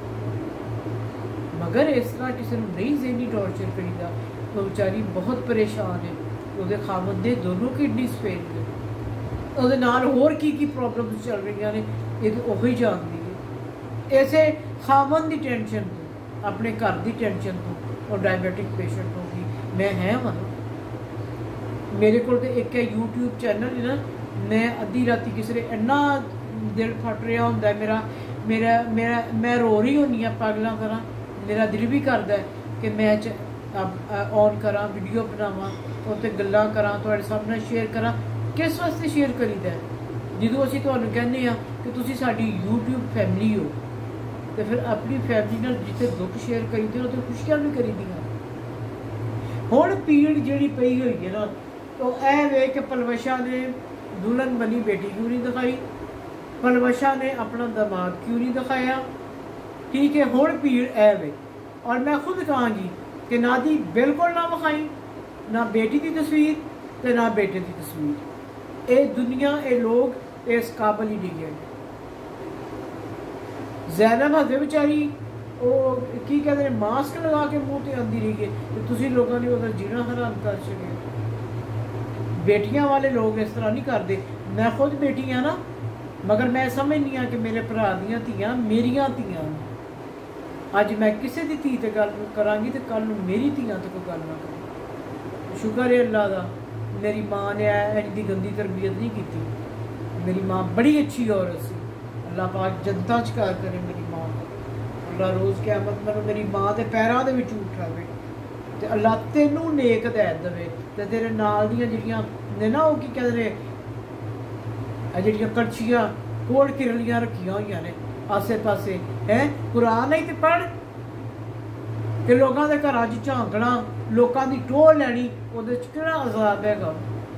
मगर इस तरह किसी को नहीं ज़हनी टॉर्चर करीदा, तो बेचारी बहुत परेशान है, वो खामद दे दोनों किडनीज फेल गए। ਉਹਦੇ ਨਾਲ ਹੋਰ ਕੀ ਪ੍ਰੋਬਲਮਸ ਚੱਲ ਰਹੀਆਂ ਨੇ ਇਹ ਤਾਂ ਉਹੀ ਜਾਣਦੀ ਹੈ। ਇਸੇ ਖਾਵਨ ਦੀ ਟੈਨਸ਼ਨ ਤੋਂ, ਆਪਣੇ ਘਰ ਦੀ ਟੈਨਸ਼ਨ ਤੋਂ ਔਰ ਡਾਇਬੀਟਿਕ ਪੇਸ਼ੈਂਟ ਤੋਂ ਵੀ ਮੈਂ ਹੈ ਵਾਂ। ਮੇਰੇ ਕੋਲ ਤਾਂ ਇੱਕ ਹੈ YouTube ਚੈਨਲ ਨਾ, ਮੈਂ ਅੱਧੀ ਰਾਤੀ ਕਿਸੇ ਦੇ ਇੰਨਾ ਦਿਲ ਫਟ ਰਿਹਾ ਹੁੰਦਾ ਮੇਰਾ ਮੇਰਾ ਮੇਰਾ ਮੈਂ ਰੋ ਰਹੀ ਹੁੰਦੀ ਹਾਂ ਪਾਗਲਾਂ ਤਰ੍ਹਾਂ। ਮੇਰਾ ਦਿਲ ਵੀ ਕਰਦਾ ਕਿ ਮੈਂ ਔਨ ਕਰਾਂ, ਵੀਡੀਓ ਬਣਾਵਾਂ, ਉੱਤੇ ਗੱਲਾਂ ਕਰਾਂ, ਤੁਹਾਡੇ ਸਾਹਮਣੇ ਸ਼ੇਅਰ ਕਰਾਂ। ਕਿਸ ਵਾਸਤੇ ਸ਼ੇਅਰ ਕਰੀਦਾ? ਜਦੋਂ ਅਸੀਂ ਤੁਹਾਨੂੰ ਕਹਿੰਦੇ ਹਾਂ ਕਿ ਤੁਸੀਂ ਸਾਡੀ YouTube ਫੈਮਿਲੀ ਹੋ, ਤੇ ਫਿਰ ਆਪਣੀ ਫੈਮਿਲੀ ਨਾਲ ਜਿੱਥੇ ਦੁੱਖ ਸ਼ੇਅਰ ਕਰੀਦੇ ਉੱਥੇ ਖੁਸ਼ੀਆਂ ਵੀ ਕਰੀਦੀਆਂ। ਹੁਣ ਪੀੜ ਜਿਹੜੀ ਪਈ ਹੋਈ ਹੈ ਨਾ, ਉਹ ਇਹ ਵੇ ਕਿ ਪਲਵਸ਼ਾ ਨੇ ਦੁਲਹਨ ਬਣੀ ਬੇਟੀ ਕਿਉਂ ਨਹੀਂ ਦਿਖਾਈ, ਪਲਵਸ਼ਾ ਨੇ ਆਪਣਾ ਦਿਮਾਗ ਕਿਉਂ ਨਹੀਂ ਦਿਖਾਇਆ। ਠੀਕ ਹੈ, ਹੁਣ ਪੀੜ ਇਹ ਵੇ। ਔਰ ਮੈਂ ਖੁਦ ਕਹਾਂਗੀ ਕਿ ਨਾ ਦੀ ਬਿਲਕੁਲ ਨਾ ਵਿਖਾਈ, ਨਾ ਬੇਟੀ ਦੀ ਤਸਵੀਰ ਤੇ ਨਾ ਬੇਟੇ ਦੀ ਤਸਵੀਰ। ਇਹ ਦੁਨੀਆ, ਇਹ ਲੋਕ ਇਸ ਕਾਬਲ ਹੀ ਨਹੀਂ ਹੈ। ਜ਼ੈਨਬ ਹਜ਼ੇ ਵਿਚਾਰੀ ਉਹ ਕੀ ਕਹਿੰਦੇ ਨੇ, ਮਾਸਕ ਲਗਾ ਕੇ ਮੂੰਹ ਤੇ ਆਉਂਦੀ ਰਹੀ ਹੈ ਤੇ ਤੁਸੀਂ ਲੋਕਾਂ ਨੇ ਉਹਦਾ ਜੀਣਾ ਹਰਾਮ ਕਰ ਛੱਡਿਆ। ਬੇਟੀਆਂ ਵਾਲੇ ਲੋਕ ਇਸ ਤਰ੍ਹਾਂ ਨਹੀਂ ਕਰਦੇ। ਮੈਂ ਖੁਦ ਬੇਟੀ ਹਾਂ ਨਾ, ਮਗਰ ਮੈਂ ਸਮਝਦੀ ਹਾਂ ਕਿ ਮੇਰੇ ਭਰਾ ਦੀਆਂ ਧੀਆਂ ਮੇਰੀਆਂ ਧੀਆਂ। ਅੱਜ ਮੈਂ ਕਿਸੇ ਦੀ ਧੀ ਤੇ ਗੱਲ ਕਰਾਂਗੀ ਤੇ ਕੱਲ ਨੂੰ ਮੇਰੀ ਧੀਆਂ ਤੇ ਕੋਈ ਗੱਲ ਨਾ ਕਰੇ। ਸ਼ੁਕਰ ਹੈ ਅੱਲਾ ਦਾ, ਮੇਰੀ ਮਾਂ ਨੇ ਇੰਝ ਦੀ ਗੰਦੀ ਤਰਬੀਅਤ ਨਹੀਂ ਕੀਤੀ। ਮੇਰੀ ਮਾਂ ਬੜੀ ਅੱਛੀ ਔਰਤ ਸੀ। ਅੱਲਾ ਪਾਕ ਜੰਨਤਾਂ 'ਚ ਘਰ ਕਰੇ ਮੇਰੀ ਮਾਂ। ਅੱਲਾ ਰੋਜ਼ ਕਿਆਮਤ ਮੈਨੂੰ ਮੇਰੀ ਮਾਂ ਦੇ ਪੈਰਾਂ ਦੇ ਵਿੱਚ ਉਠਾਵੇ ਤੇ ਅੱਲਾ ਤੈਨੂੰ ਨੇਕ ਹਦਾਇਤ ਦੇਵੇ। ਤੇ ਤੇਰੇ ਨਾਲ ਦੀਆਂ ਜਿਹੜੀਆਂ ਨੇ ਨਾ, ਉਹ ਕੀ ਕਹਿੰਦੇ ਨੇ, ਜਿਹੜੀਆਂ ਕੜਛੀਆਂ ਕੋਲ ਕਿਰਲੀਆਂ ਰੱਖੀਆਂ ਹੋਈਆਂ ਨੇ ਆਸੇ ਪਾਸੇ, ਹੈ ਕੁਰਾਨ ਨਹੀਂ ਤੇ ਪੜ੍ਹ ਕਿ ਲੋਕਾਂ ਦੇ ਘਰਾਂ 'ਚ ਝਾਂਕਣਾ, ਲੋਕਾਂ ਦੀ ਟੋਹ ਲੈਣੀ, ਉਹਦੇ 'ਚ ਕਿਹੜਾ ਅਜ਼ਾਬ ਹੈਗਾ।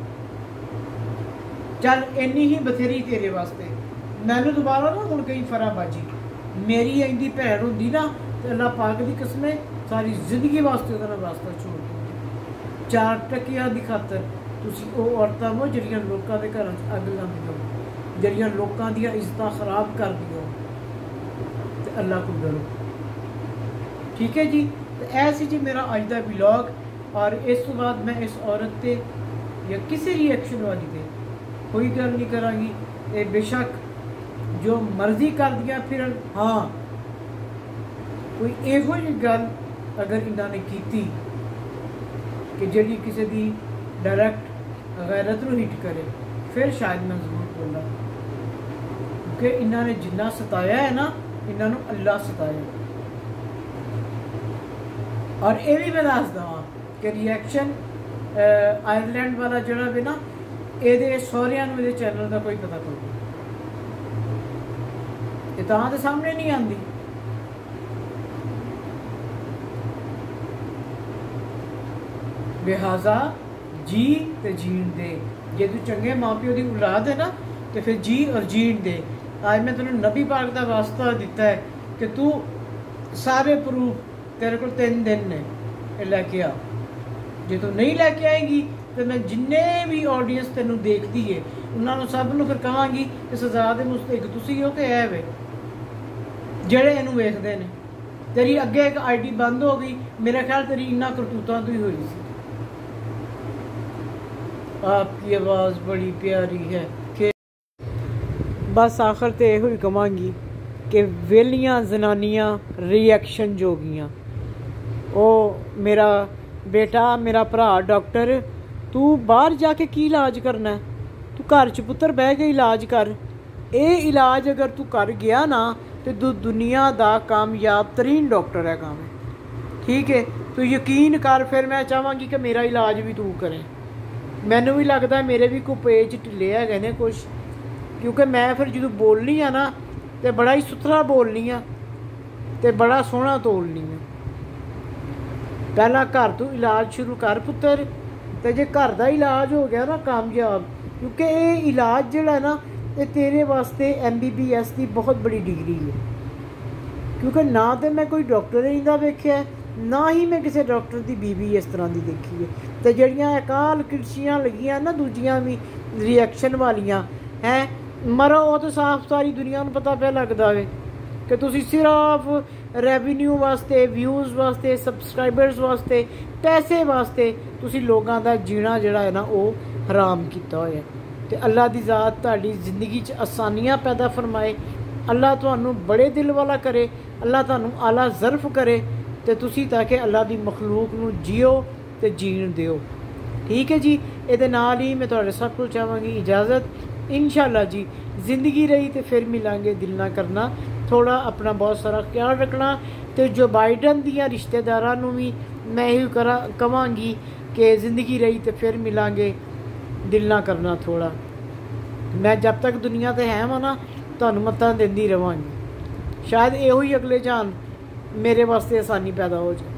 ਚੱਲ ਇੰਨੀ ਹੀ ਬਥੇਰੀ ਤੇਰੇ ਵਾਸਤੇ। ਮੈਨੂੰ ਦੁਬਾਰਾ ਨਾ ਹੁਣ ਕਈ ਫਰਾਬਾਜੀ। ਮੇਰੀ ਇੰਦੀ ਭੈਣ ਹੁੰਦੀ ਨਾ ਤੇ ਅੱਲਾ ਪਾਕ ਦੀ ਕਸਮੇ ਸਾਰੀ ਜ਼ਿੰਦਗੀ ਵਾਸਤੇ ਉਹਦਾ ਨਾਲ ਵਾਸਤਾ ਛੋੜ ਦਿੰਦੀ। 4 ਟਕਿਆਂ ਦੀ ਖਾਤਰ ਤੁਸੀਂ ਉਹ ਔਰਤਾਂ ਹੋ ਜਿਹੜੀਆਂ ਲੋਕਾਂ ਦੇ ਘਰਾਂ 'ਚ ਅੱਗ ਲਾਉਂਦੀਆਂ, ਜਿਹੜੀਆਂ ਲੋਕਾਂ ਦੀਆਂ ਇੱਜ਼ਤਾਂ ਖਰਾਬ ਕਰਦੀਆਂ, ਤੇ ਅੱਲਾ ਕੋਲ ਡਰੋ। ਠੀਕ ਹੈ ਜੀ। ਤੇ ਇਹ ਸੀ ਜੀ ਮੇਰਾ ਅੱਜ ਦਾ ਵਲੌਗ। ਔਰ ਇਸ ਤੋਂ ਬਾਅਦ ਮੈਂ ਇਸ ਔਰਤ ਤੇ ਜਾਂ ਕਿਸੇ ਰਿਐਕਸ਼ਨ ਵਾਲੀ ਤੇ ਕੋਈ ਗੱਲ ਨਹੀਂ ਕਰਾਂਗੀ। ਇਹ ਬੇਸ਼ੱਕ ਜੋ ਮਰਜ਼ੀ ਕਰਦੀਆਂ ਫਿਰਨ, ਹਾਂ ਕੋਈ ਇਹੋ ਜਿਹੀ ਗੱਲ ਅਗਰ ਇਹਨਾਂ ਨੇ ਕੀਤੀ ਕਿ ਜਿਹੜੀ ਕਿਸੇ ਦੀ ਡਾਇਰੈਕਟ ਗੈਰਤ ਨੂੰ ਹਿੱਟ ਕਰੇ, ਫਿਰ ਸ਼ਾਇਦ ਮੈਂ ਜ਼ਰੂਰ ਬੋਲਾਂ। ਕਿਉਂਕਿ ਇਹਨਾਂ ਨੇ ਜਿੰਨਾ ਸਤਾਇਆ ਹੈ ਨਾ, ਇਹਨਾਂ ਨੂੰ ਅੱਲਾ ਸਤਾਇਆ। ਔਰ ਇਹ ਵੀ ਮੈਂ ਦੱਸ ਦਵਾਂ ਕਿ ਰਿਐਕਸ਼ਨ ਆਇਰਲੈਂਡ ਵਾਲਾ ਜਿਹੜਾ ਵੀ ਨਾ, ਇਹਦੇ ਸਹੁਰਿਆਂ ਨੂੰ ਇਹਦੇ ਚੈਨਲ ਦਾ ਕੋਈ ਪਤਾ ਕੋਈ ਨਹੀਂ, ਇਹ ਤਾਂ ਦੇ ਸਾਹਮਣੇ ਨਹੀਂ ਆਉਂਦੀ। ਲਿਹਾਜ਼ਾ ਜੀ ਤੇ ਜੀਣ ਦੇ। ਜੇ ਤੂੰ ਚੰਗੇ ਮਾਂ ਪਿਓ ਦੀ ਔਲਾਦ ਹੈ ਨਾ, ਤੇ ਫਿਰ ਜੀ ਔਰ ਜੀਣ ਦੇ। ਅੱਜ ਮੈਂ ਤੈਨੂੰ ਨਬੀ ਪਾਕ ਦਾ ਵਾਸਤਾ ਦਿੱਤਾ ਹੈ ਕਿ ਤੂੰ ਸਾਰੇ ਪ੍ਰੂਫ ਤੇਰੇ ਕੋਲ 3 ਦਿਨ ਨੇ, ਇਹ ਲੈ ਕੇ ਆ। ਜੇ ਤੂੰ ਨਹੀਂ ਲੈ ਕੇ ਆਏਗੀ ਤੇ ਮੈਂ ਜਿੰਨੇ ਵੀ ਆਡੀਅנס ਤੈਨੂੰ ਦੇਖਦੀ ਹੈ ਉਹਨਾਂ ਨੂੰ ਸਭ ਨੂੰ ਫਿਰ ਕਹਾਂਗੀ ਕਿ ਸਜ਼ਾ ਦੇ ਮੁਸਤਹਿਕ ਤੁਸੀਂ ਹੋ। ਤੇ ਇਹ ਵੇ ਜਿਹੜੇ ਇਹਨੂੰ ਵੇਖਦੇ ਨੇ, ਤੇਰੀ ਅੱਗੇ ਇੱਕ ID ਬੰਦ ਹੋ ਗਈ, ਮੇਰਾ ਖਿਆਲ ਤੇਰੀ ਇੰਨਾ ਕਰਤੂਤਾਂ ਤੋਂ ਹੀ ਹੋਈ ਸੀ। आपकी आवाज़ बड़ी प्यारी है कि बस आखिर तो यही कहांगी कि वेलियां जनानियां रिएक्शन जोगियां। ओ मेरा बेटा, मेरा भरा डॉक्टर, तू बाहर जाके की इलाज करना है? तू घर च पुत्तर बह के इलाज कर। ये इलाज अगर तू कर गया ना तो तू दुनिया का कामयाब तरीन डॉक्टर है काम। ठीक है, तू यकीन कर। फिर मैं चाहांगी कि मेरा इलाज भी तू करें। मैनू भी लगता मेरे भी कोई पेज ढिले है ने कुछ, क्योंकि मैं फिर जो बोलनी आ ना तो बड़ा ही सुथरा बोलनी आ तो बड़ा सोहना तोलनी आ। पहला घर तो इलाज शुरू कर पुत्तर, तो जे घर का इलाज हो गया ना कामयाब, क्योंकि ये इलाज जोड़ा ना ये तेरे वास्ते MBBS की बहुत बड़ी डिग्री है। क्योंकि ना तो मैं कोई डॉक्टर इनका वेख्या, ना ही मैं किसी डॉक्टर की बीवी इस तरह की देखी है। तो जड़ियाँ अकाल किरछियाँ लगियाँ ना दूजियाँ भी रिएक्शन वालियाँ हैं, मरो वो तो साफ सारी दुनिया को पता पे लगता है कि तुसी सिर्फ रेवन्यू वास्ते, व्यूज़ वास्ते, सबसक्राइबर्स वास्ते, पैसे वास्ते तुसी लोगों का जीना जिहड़ा है ना वो हराम किया होया। ਤੇ ਅੱਲਾ ਦੀ ਜ਼ਾਤ ਤੁਹਾਡੀ ਜ਼ਿੰਦਗੀ 'ਚ ਆਸਾਨੀਆਂ ਪੈਦਾ ਫਰਮਾਏ। ਅੱਲਾ ਤੁਹਾਨੂੰ ਬੜੇ ਦਿਲ ਵਾਲਾ ਕਰੇ, ਅੱਲਾ ਤੁਹਾਨੂੰ ਆਲਾ ਜ਼ਰਫ ਕਰੇ ਤੇ ਤੁਸੀਂ ਤਾਂ ਕਿ ਅੱਲਾ ਦੀ ਮਖਲੂਕ ਨੂੰ ਜੀਓ ਤੇ ਜੀਣ ਦਿਓ। ਠੀਕ ਹੈ ਜੀ। ਇਹਦੇ ਨਾਲ ਹੀ ਮੈਂ ਤੁਹਾਡੇ ਸਭ ਕੋਲ ਚਾਹਾਂਗੀ ਇਜਾਜ਼ਤ। इंशाअल्लाह जी ज़िंदगी रही तो फिर मिलांगे। दिल ना करना, थोड़ा अपना बहुत सारा ख्याल रखना। तो जो बाइडन दियाँ रिश्तेदारां नूं भी मैं यही कहांगी कि ज़िंदगी रही तो फिर मिलांगे, दिल ना करना थोड़ा। मैं जब तक दुनिया ते है वां ना तुहानूं मत्तां दिंदी रवांगी, शायद इहो ही अगले जान मेरे वास्ते आसानी पैदा हो जाए।